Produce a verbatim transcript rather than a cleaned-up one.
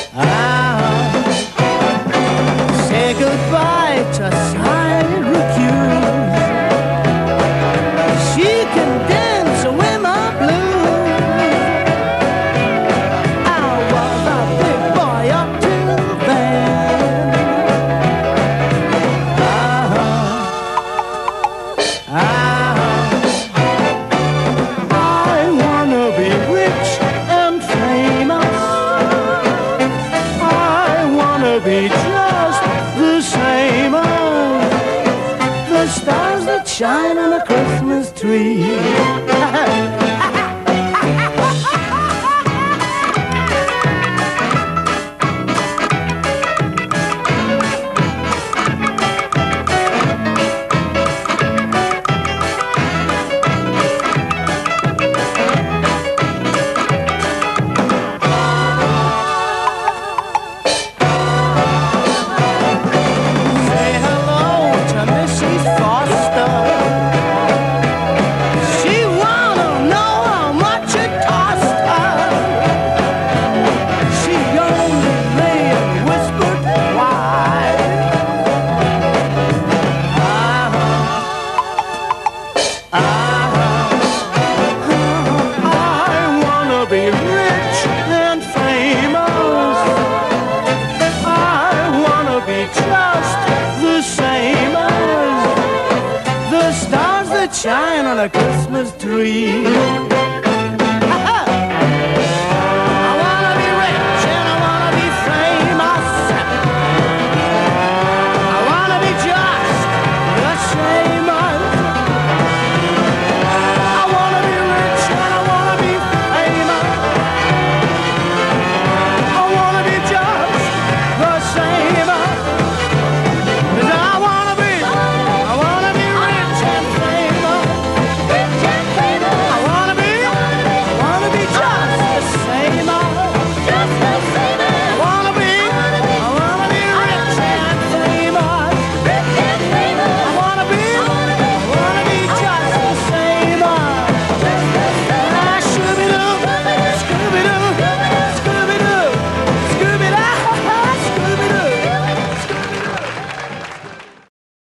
I'll say goodbye to Syracuse. She can dance with my blues. I was a big boy up till then. I, I, I wanna be rich and famous. I wanna be just the same as the stars that shine on a Christmas tree. Say hello to Missus Foster. She wanna know how much it cost her. She only lay and whispered why. I, I wanna be rich and famous. I wanna be just the same as the stars that shine on a Christmas tree.